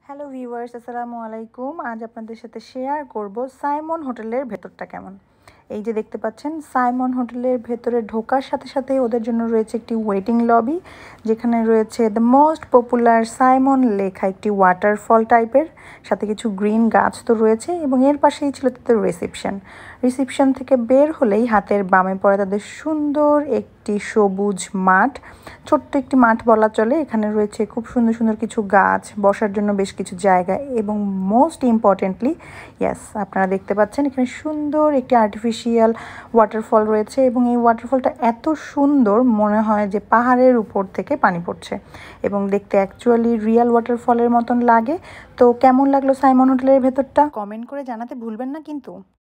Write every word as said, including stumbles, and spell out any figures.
Hello viewers, আসসালামু আলাইকুম। আজ আপনাদের সাথে শেয়ার করব সাইমন হোটেলের ভেতরটা কেমন। এই যে দেখতে পাচ্ছেন, সাইমন হোটেলের ভেতরে ঢোকার সাথে সাথে ওদের জন্য রয়েছে একটি ওয়েটিং লবি, যেখানে রয়েছে দ্য মোস্ট পপুলার সাইমন লেখা একটি ওয়াটারফল টাইপের, সাথে কিছু গ্রিন গাছ তো রয়েছে, এবং এর পাশেই ছিল তাদের রিসেপশন। রিসেপশন থেকে বের হলেই হাতের বামে পড়ে তাদের সুন্দর একটি সবুজ মাঠ, ছোট্ট একটি মাঠ বলা চলে। এখানে রয়েছে খুব সুন্দর সুন্দর কিছু গাছ, বসার জন্য বেশ কিছু জায়গা, এবং মোস্ট ইম্পর্টেন্টলি ইয়াস, আপনারা দেখতে পাচ্ছেন এখানে সুন্দর একটি আর্টিফিশিয়াল ওয়াটারফল রয়েছে, এবং এই ওয়াটারফলটা এত সুন্দর মনে হয় যে পাহাড়ের উপর থেকে পানি পড়ছে, এবং দেখতে অ্যাকচুয়ালি রিয়েল ওয়াটারফলের মতন লাগে। তো কেমন লাগলো সাইমন হোটেলের ভেতরটা কমেন্ট করে জানাতে ভুলবেন না কিন্তু।